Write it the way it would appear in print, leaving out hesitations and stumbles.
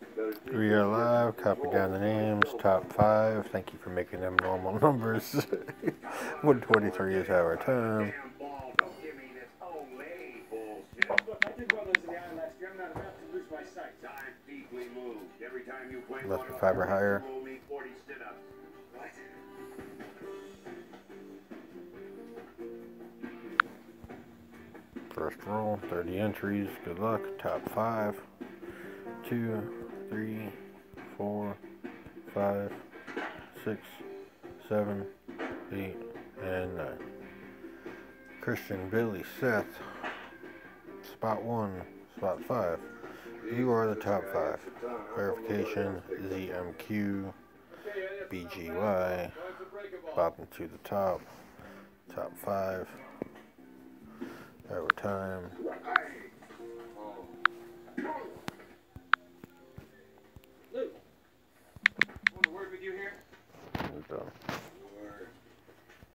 We are live. Copy down the names. Top 5. Thank you for making them normal numbers. 1:23 is our time. Left the fiber higher. First roll, 30 entries. Good luck. Top 5. 2, 3, 4, 5, 6, 7, 8, and 9. Christian, Billy, Seth, spot 1, spot 5. You are the top 5. Verification, ZMQ, BGY, bobbing to the top. Top 5. Overtime. Luke, want a word with you here? We're done.